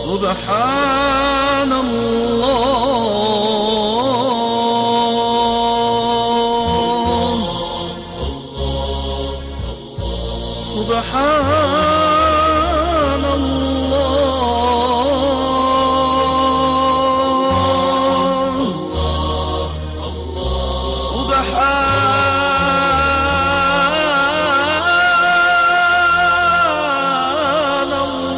سبحان الله سبحان الله سبحان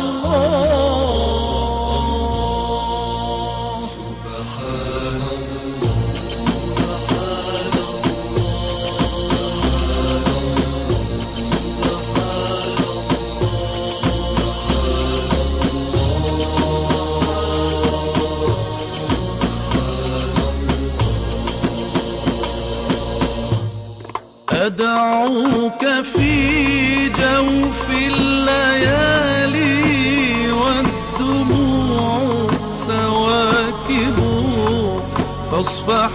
أدعوك في جوف الليالي والدموع سواكب، فاصفح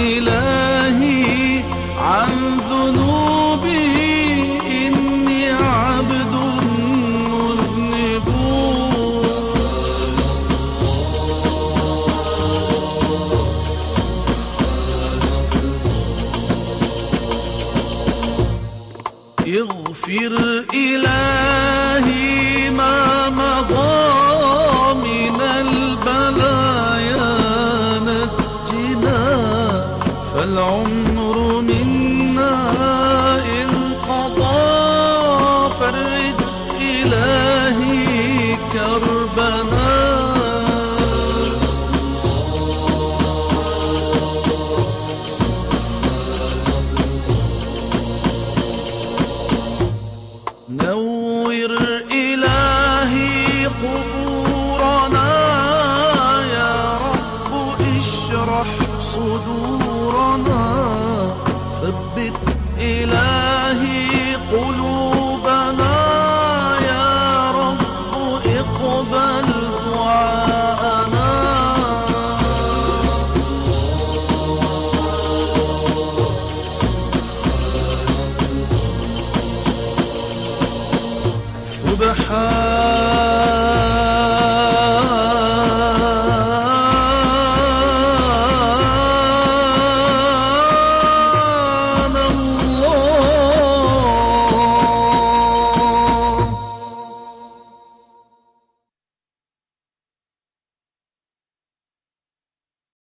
إلهي عن ذنوبي إني عبد مذنب. اغفر إلهي ما مضى من البلايا، نجنا فالعمر منا انقضى، فرج إلهي كربنا. نور إلهي قبورنا يا رب، اشرح صدورنا، ثبت إلهي